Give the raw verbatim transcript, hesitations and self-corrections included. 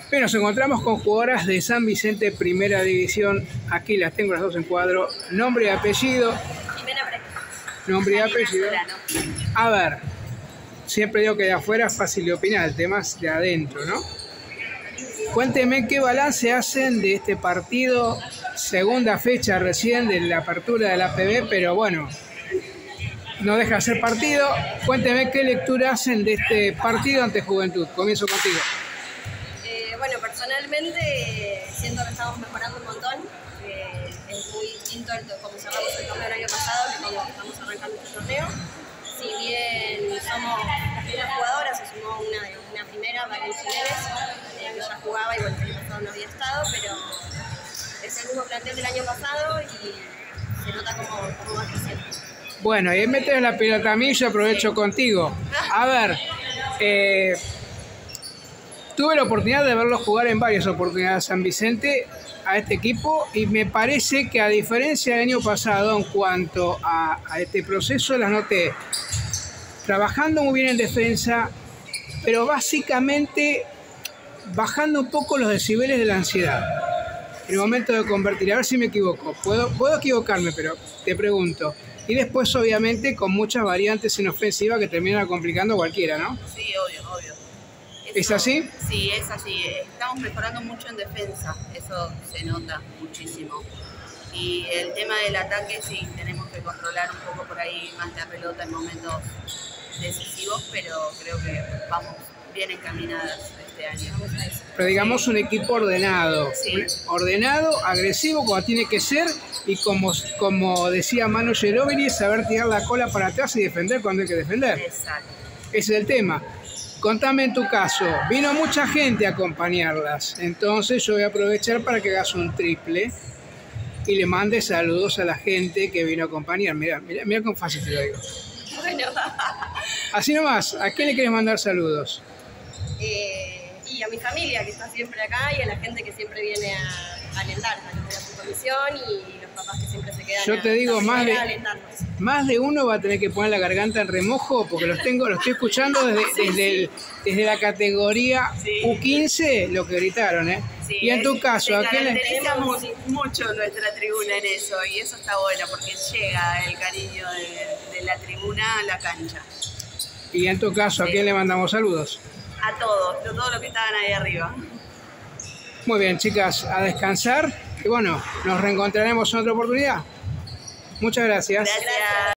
Bien, nos encontramos con jugadoras de San Vicente Primera División. Aquí las tengo las dos en cuadro. Nombre y apellido. Jimena Brecht. Nombre y Janina apellido. Solano. A ver, siempre digo que de afuera es fácil de opinar, el tema es de adentro, ¿no? Cuénteme qué balance hacen de este partido, segunda fecha recién de la apertura de la P B, pero bueno, no deja de ser partido. Cuénteme qué lectura hacen de este partido ante Juventud. Comienzo contigo. Eh, bueno, personalmente siento que estamos mejorando un montón. Eh, es muy distinto el, como cerramos el torneo el año pasado que como estamos arrancando este torneo. Si bien somos las primeras jugadoras, se sumó una, una primera, Valencia Neves, eh, que ya jugaba y bueno, el año pasado no había estado, pero es el mismo plantel del año pasado y se nota como, como va creciendo. Bueno, y metes la pelota a mí, yo aprovecho contigo. A ver, eh, tuve la oportunidad de verlo jugar en varias oportunidades San Vicente a este equipo y me parece que a diferencia del año pasado en cuanto a, a este proceso las noté trabajando muy bien en defensa, pero básicamente bajando un poco los decibeles de la ansiedad. En el momento de convertir, a ver si me equivoco, puedo, puedo equivocarme, pero te pregunto. Y después, obviamente, con muchas variantes en ofensiva que terminan complicando a cualquiera, ¿no? Sí, obvio, obvio. Eso, ¿Es así? Sí, es así. Estamos mejorando mucho en defensa, eso se nota muchísimo. Y el tema del ataque, sí, tenemos que controlar un poco por ahí más la pelota en momentos decisivos, pero creo que vamos bien encaminadas este año. Pero digamos un equipo ordenado, Sí. ordenado, agresivo como tiene que ser y como, como decía Manu Ginóbili, saber tirar la cola para atrás y defender cuando hay que defender. Exacto. Ese es el tema. Contame en tu caso, vino mucha gente a acompañarlas, entonces yo voy a aprovechar para que hagas un triple y le mandes saludos a la gente que vino a acompañar. Mirá, mirá, mirá cómo fácil te lo digo. Bueno, Así nomás, ¿a quién le quieres mandar saludos? eh, y a mi familia que está siempre acá y a la gente que siempre viene a, a alentar, a la supervisión y los papás que siempre se quedan Yo te a, digo, a, más de- a alentarnos. Más de uno va a tener que poner la garganta en remojo porque los tengo, los estoy escuchando desde, desde, el- desde la categoría Sí. U quince, lo que gritaron, ¿eh? Sí, y en tu es- caso, se ¿a quién le...? caracterizamos mucho nuestra tribuna en eso y eso está bueno porque llega el cariño de, de la tribuna a la cancha. Y en tu caso, ¿a Sí. quién le mandamos saludos? A todos, a todos los que estaban ahí arriba. Muy bien, chicas, a descansar y bueno, nos reencontraremos en otra oportunidad. Muchas gracias. Gracias.